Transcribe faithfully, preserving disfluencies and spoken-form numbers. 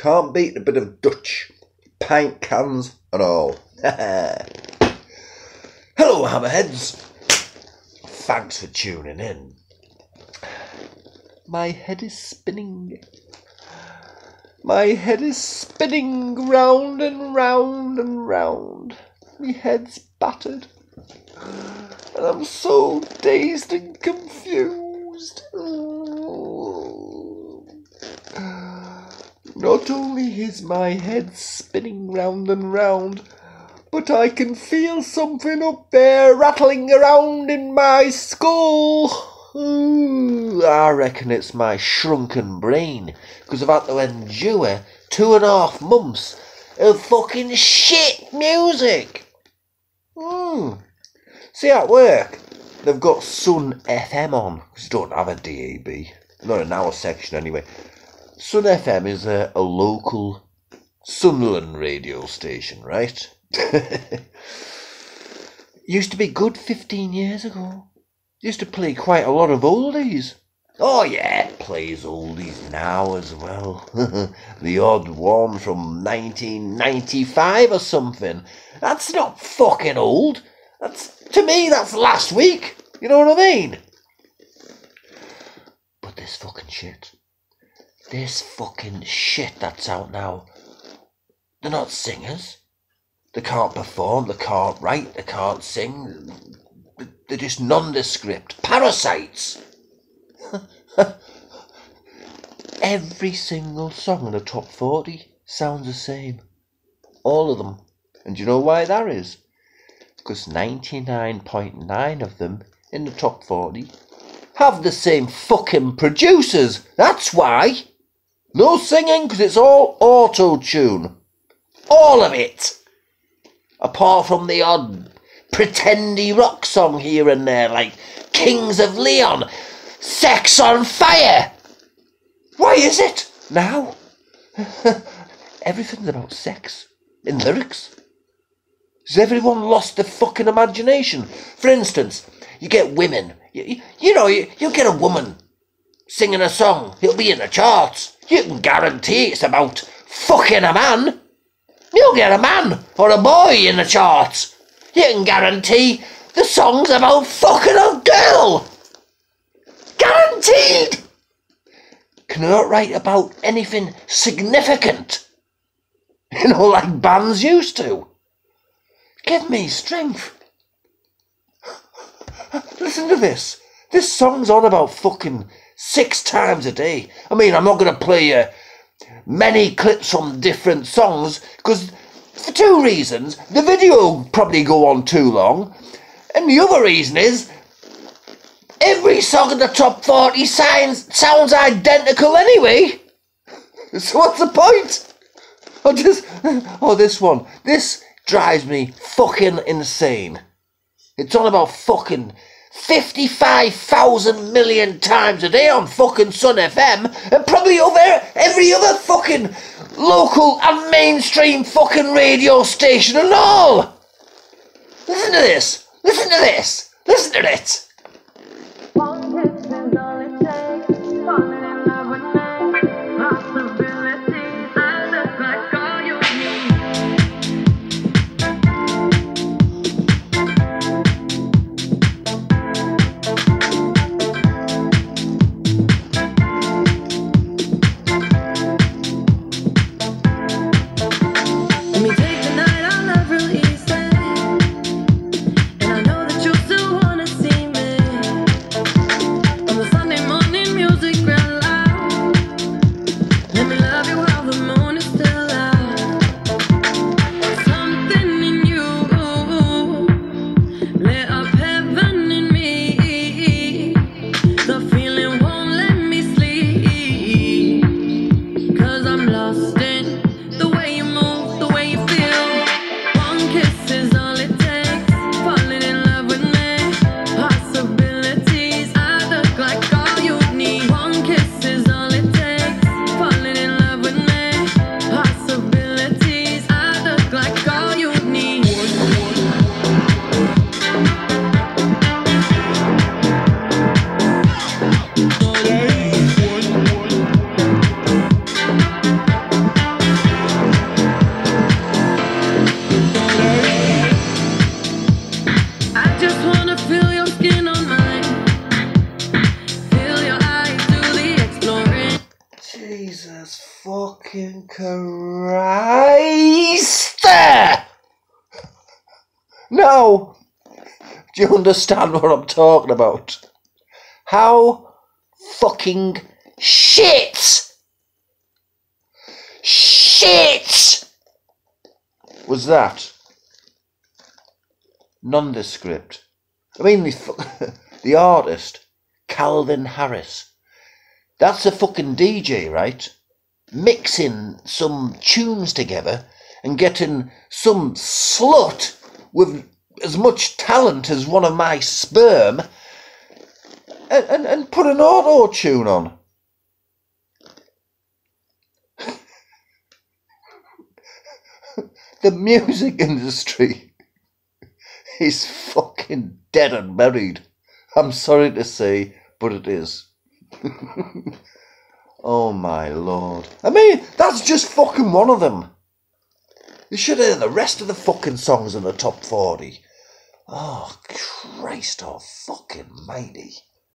Can't beat a bit of Dutch. Pint cans and all. Hello, hammerheads. Thanks for tuning in. My head is spinning. My head is spinning round and round and round. My head's battered. And I'm so dazed and confused. Not only is my head spinning round and round, but I can feel something up there rattling around in my skull. Ooh, I reckon it's my shrunken brain, because I've had to endure two and a half months of fucking shit music. Hmm. See, at work, they've got Sun F M on, because they don't have a D A B. Not in our section anyway. Sun F M is a, a local Sunderland radio station, right? Used to be good fifteen years ago. Used to play quite a lot of oldies. Oh yeah, it plays oldies now as well. The odd one from nineteen ninety-five or something. That's not fucking old. That's, to me, that's last week. You know what I mean? But this fucking shit. This fucking shit that's out now. They're not singers. They can't perform, they can't write, they can't sing. They're just nondescript parasites. Every single song in the top forty sounds the same. All of them. And do you know why that is? Because ninety-nine point nine of them in the top forty have the same fucking producers. That's why. No singing, because it's all auto-tune. All of it. Apart from the odd pretendy rock song here and there, like Kings of Leon, Sex on Fire. Why is it now? Everything's about sex in lyrics. Has everyone lost their fucking imagination? For instance, you get women, you, you know, you, you get a woman singing a song, it'll be in the charts. You can guarantee it's about fucking a man. You'll get a man or a boy in the charts. You can guarantee the song's about fucking a girl. Guaranteed. Can you not write about anything significant? You know, like bands used to. Give me strength. Listen to this. This song's on about fucking six times a day. I mean, I'm not going to play you many clips from different songs, because for two reasons. The video will probably go on too long, and the other reason is every song in the top forty sounds, sounds identical anyway. So what's the point? I'll just, oh, this one. This drives me fucking insane. It's on about fucking fifty-five thousand million times a day on fucking Sun F M, and probably over every other fucking local and mainstream fucking radio station and all. Listen to this. Listen to this. Listen to it. See me Jesus fucking Christ! Now, do you understand what I'm talking about? How fucking shit! Shit! Was that? Nondescript. I mean, the, the artist, Calvin Harris. That's a fucking D J, right? Mixing some tunes together and getting some slut with as much talent as one of my sperm and, and, and put an auto-tune on. The music industry is fucking dead and buried. I'm sorry to say, but it is. Oh my lord. I mean, that's just fucking one of them. You should hear the rest of the fucking songs in the top forty. Oh, Christ, oh fucking mighty.